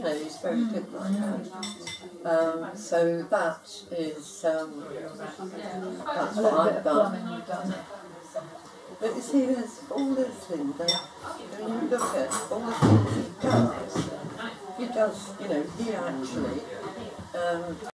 know, he's very good like that. So that is, that's what I've done. But you see, there's all those things, when you look at all the things he does, you know, he actually